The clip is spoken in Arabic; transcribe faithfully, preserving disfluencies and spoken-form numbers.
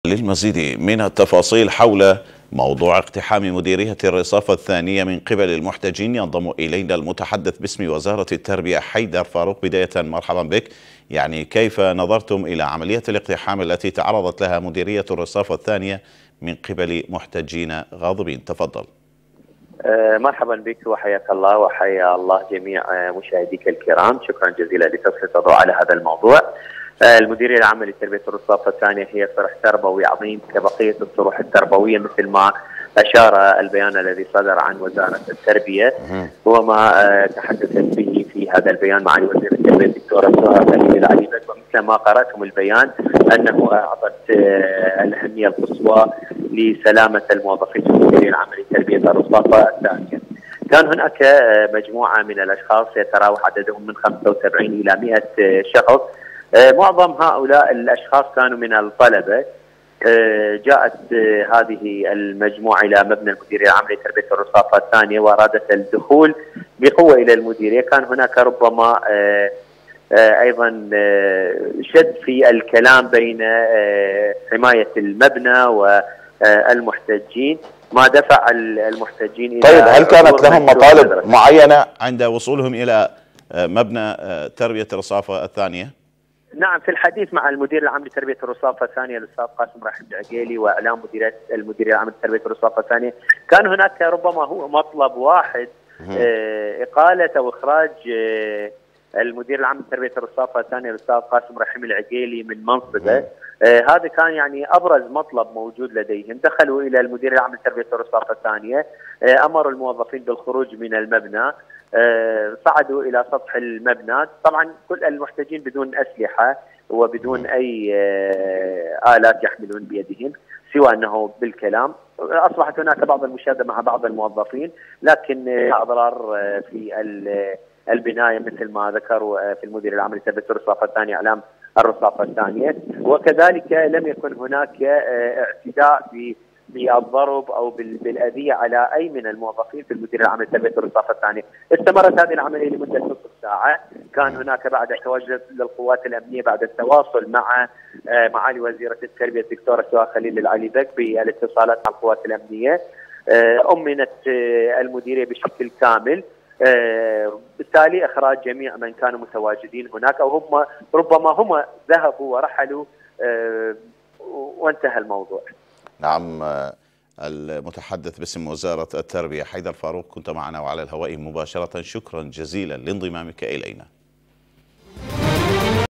للمزيد من التفاصيل حول موضوع اقتحام مديرية الرصافة الثانية من قبل المحتجين ينضم إلينا المتحدث باسم وزارة التربية حيدر فاروق. بداية مرحبا بك. يعني كيف نظرتم إلى عملية الاقتحام التي تعرضت لها مديرية الرصافة الثانية من قبل محتجين غاضبين؟ تفضل. أه مرحبا بك وحياك الله وحيا الله جميع مشاهديك الكرام. شكرا جزيلا لتسليط الضوء على هذا الموضوع. أه المديرية العامة لتربية الرصافة الثانية هي صرح تربوي عظيم كبقية الصروح التربوية، مثل ما أشار البيان الذي صدر عن وزارة التربية وما أه تحدثت به في هذا البيان معالي وزير التربية الدكتورة سهى خليل العليبك. ومثل ما قرأتم البيان أنه أعطت أه الأهمية القصوى لسلامة الموظفين في المديرية العامة لتربية الرصافة الثانية. كان هناك مجموعة من الأشخاص يتراوح عددهم من خمسة وسبعين إلى مئة شخص. معظم هؤلاء الأشخاص كانوا من الطلبة. جاءت هذه المجموعة إلى مبنى المديرية العامة لتربية الرصافة الثانية وأرادت الدخول بقوة إلى المديرية. كان هناك ربما أيضا شد في الكلام بين حماية المبنى والمحتجين، ما دفع المحتجين إلى. طيب، هل كانت لهم مطالب معينة عند وصولهم إلى مبنى تربية الرصافة الثانية؟ نعم، في الحديث مع المدير العام لتربية الرصافة الثانية الأستاذ قاسم رحيم العقيلي وإعلام مديرية المديرية العامة لتربية الرصافة الثانية، كان هناك ربما هو مطلب واحد، إقالة أو إخراج المدير العام لتربية الرصافة الثانية الأستاذ قاسم رحيم العقيلي من منصبه. آه هذا كان يعني أبرز مطلب موجود لديهم. دخلوا إلى المدير العام لتربية الرصافة الثانية، آه أمروا الموظفين بالخروج من المبنى، آه صعدوا إلى سطح المبنى. طبعا كل المحتجين بدون أسلحة وبدون أي آه آلات يحملون بيدهم سوى أنه بالكلام. أصبحت هناك بعض المشادة مع بعض الموظفين، لكن آه أضرار آه في البناية مثل ما ذكروا في المدير العام لتربية الرصافة الثانية إعلام الرصافة الثانية. وكذلك لم يكن هناك اعتداء بالضرب أو بالأذية على أي من الموظفين في المدير العام لتربية الرصافة الثانية. استمرت هذه العملية لمدة نصف ساعة. كان هناك بعد تواجد للقوات الأمنية بعد التواصل مع معالي وزيرة التربية الدكتورة سهى خليل العليبك بالاتصالات مع القوات الأمنية، أمنت المديرية بشكل كامل. آه بالتالي إخراج جميع من كانوا متواجدين هناك، أو هم ربما هم ذهبوا ورحلوا آه وانتهى الموضوع. نعم، المتحدث باسم وزارة التربية حيدر فاروق كنت معنا وعلى الهواء مباشرة. شكرا جزيلا لانضمامك إلينا.